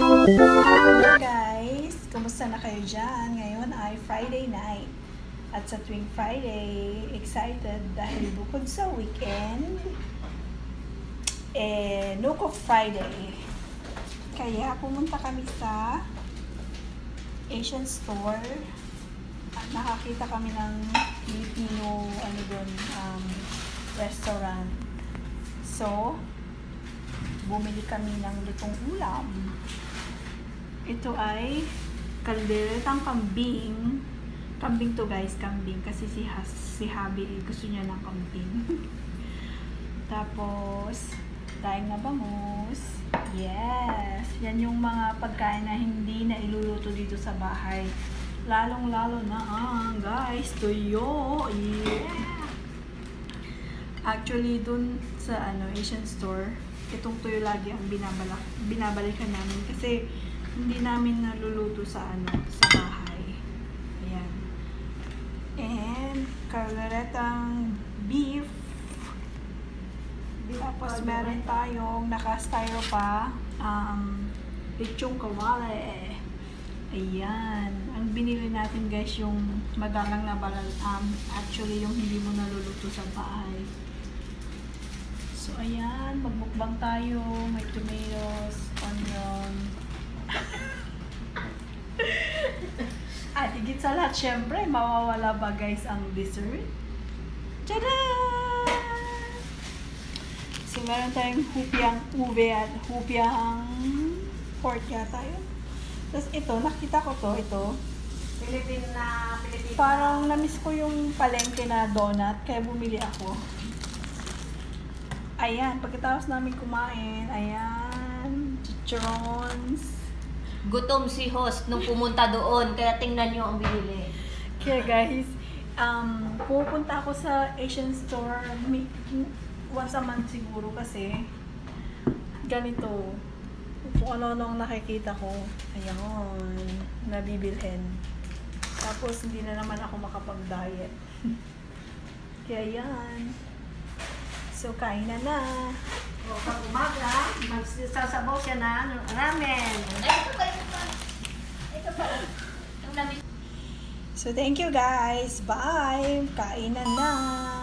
Hello guys! Kumusta na kayo dyan? Ngayon ay Friday night. At sa tuwing Friday, excited dahil bukod sa weekend, no cook Friday. Kaya pumunta kami sa Asian store. At nakakita kami ng Filipino restaurant. So, bumili kami ng lutong ulam. Ito ay kalderetang kambing. Kambing to guys, kambing. Kasi si Habi gusto niya ng kambing. Tapos, daing na bangus. Yes! Yan yung mga pagkain na hindi na iluluto dito sa bahay. Lalong-lalo na guys, tuyo. Yeah! Actually, dun sa Asian store, itong tuyo lagi ang binabalikan namin kasi hindi namin naluluto sa sa bahay. Ayan. And kalderetang beef. Tapos meron tayong naka-styro pa lechong kawali. Ayan. Ang binili natin guys yung magalang na balal. Actually yung hindi mo naluluto sa bahay. So, ayan, magbukbang tayo. May tomatoes, onion. At higit sa lahat, syempre, mawawala ba guys ang dessert? Tada! So, meron tayong hupyang ube at hupyang pork yata yun. Tapos ito, nakita ko ito. Pilipino. Parang namiss ko yung palengke na donut, kaya bumili ako. Ayan, pagkatapos namin kumain, ayan, chicharons. Gutom si host nung pumunta doon, kaya tingnan nyo ang binili. Kaya guys, pupunta ako sa Asian store once a month siguro kasi ganito, kung ano-ano nakikita ko, ayan, nabibilhin. Tapos hindi na naman ako makapag-diet. Kaya yan. So, kain na na. O, pag umaga, magsasabaw siya na ramen. Ito pa. So, thank you guys. Bye. Kain na na.